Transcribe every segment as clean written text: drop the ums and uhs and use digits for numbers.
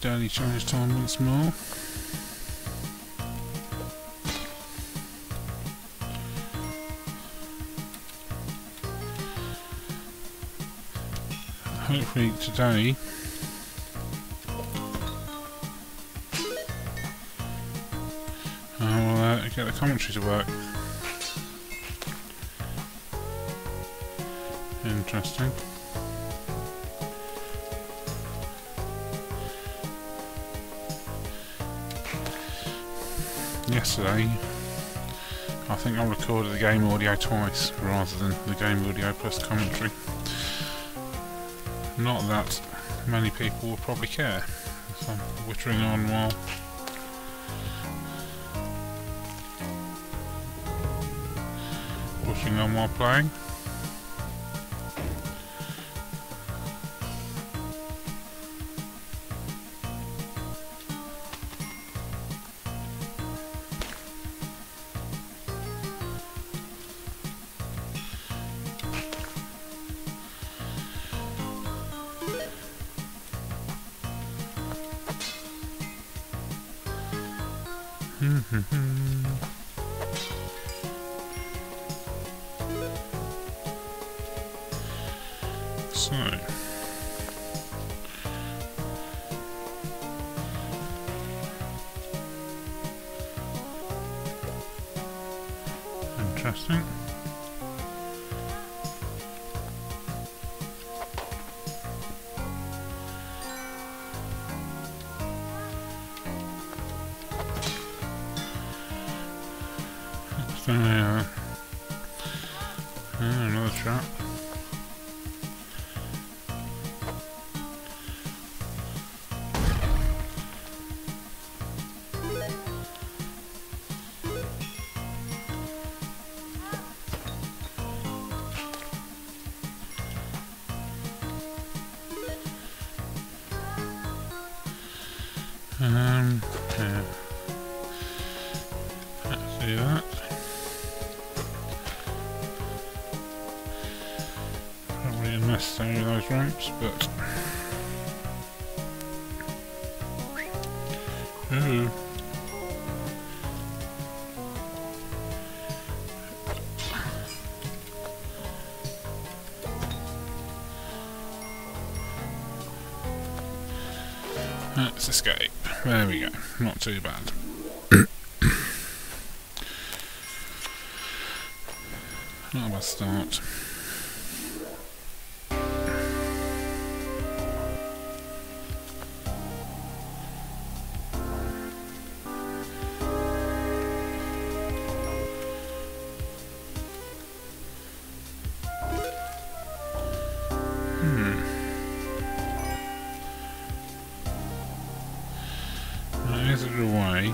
daily challenge time once more. Hopefully today I will get the commentary to work. Interesting. Yesterday, I think I recorded the game audio twice rather than the game audio plus commentary. Not that many people will probably care if I'm whittering on while playing. So, interesting. Another trap. Yeah. Let's do that. Probably unnecessary those ramps, but ooh. Let's escape. There we go. Not too bad. Not a bad start. Is it away?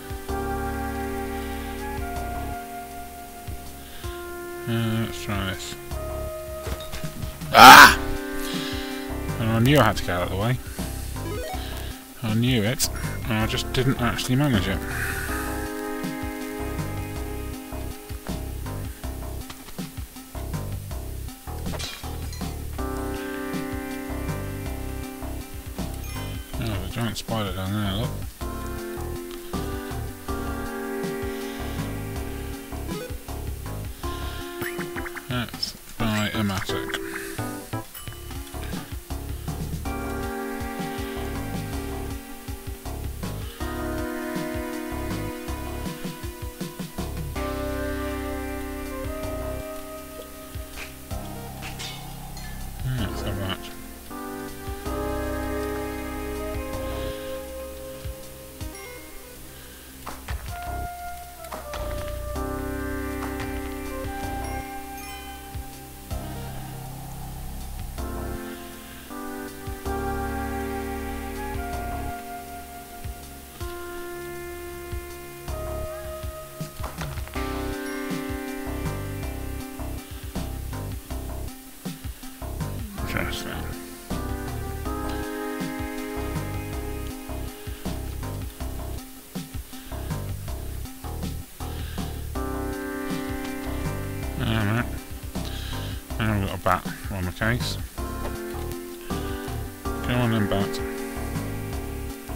Let's try this. Ah! And I knew I had to get out of the way. I knew it, and I just didn't actually manage it. Oh, there's a giant spider down there, look. That's biomatic. Let's have that. Interesting. Alright. Now we've got a bat on the case. Go on then, bat.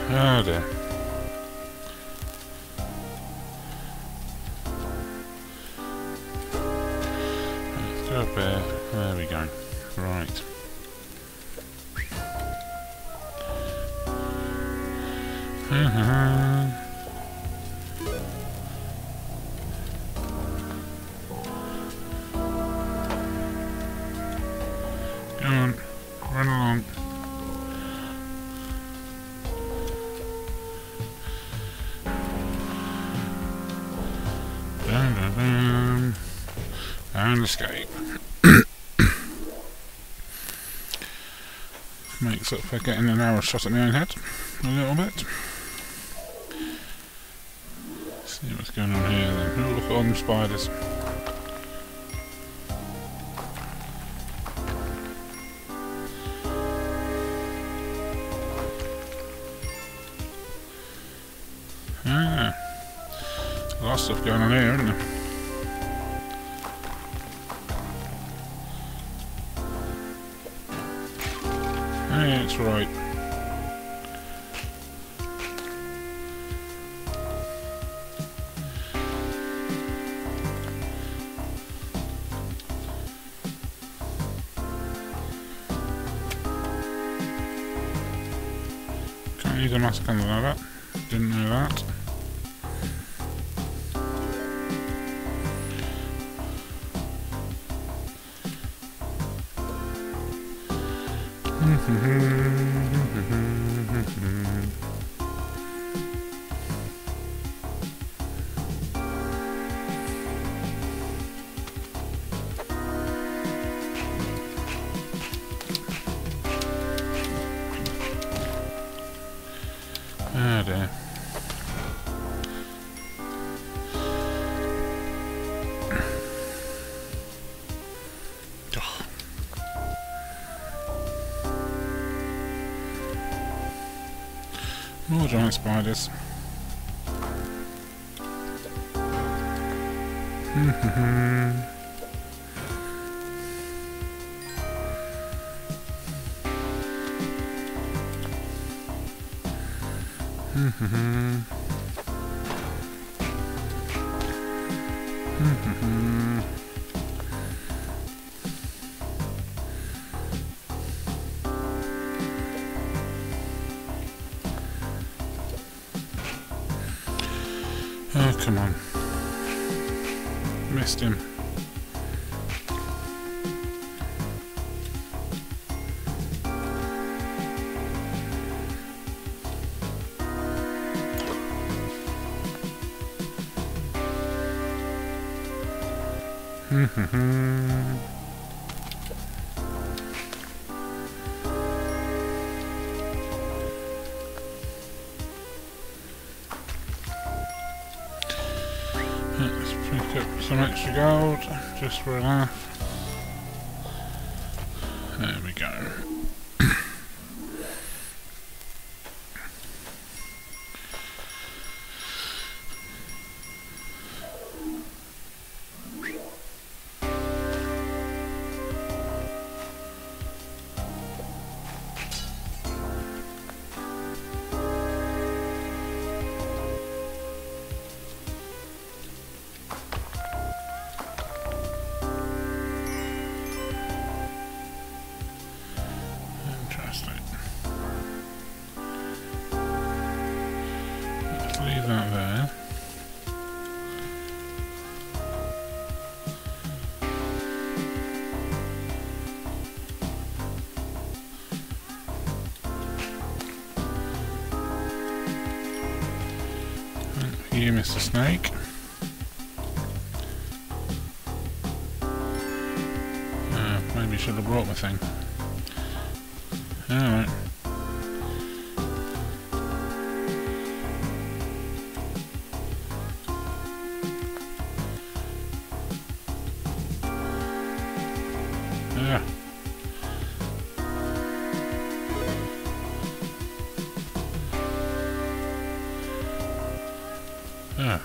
Oh dear. Let's go up there. There we go. Right. Go on, run along. Dun, dun, dun. And escape. Makes up for getting an arrow shot at my own head a little bit. See what's going on here then. Oh, look at all them spiders. Ah, a lot of stuff going on here, isn't there? Yeah, it's right. Can't use a mask on that. Didn't know that. Ah dear. More giant spiders. Oh, come on. Missed him. Let's pick up some extra gold, just for a laugh. There we go. Leave that there. You, Mr. Snake. Maybe should have brought my thing. Alright. Yeah. Yeah.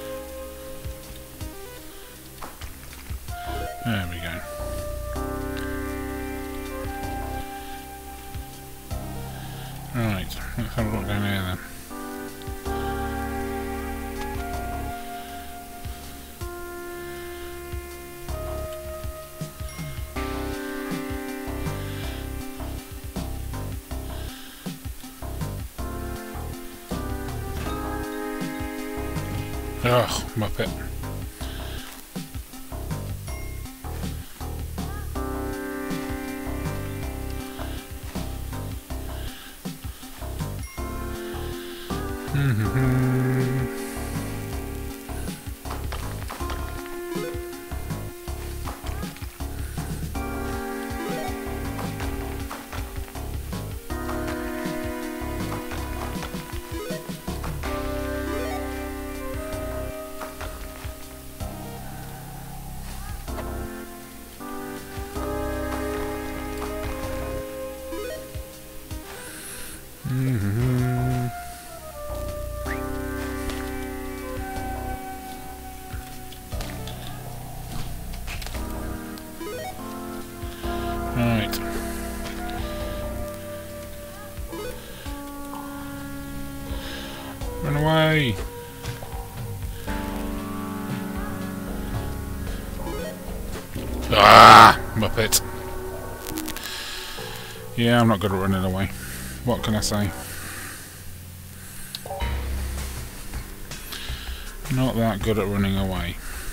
There we go. Ugh, Muppet. Right. Run away! Ah! Muppet. Yeah, I'm not good at running away. What can I say? Not that good at running away.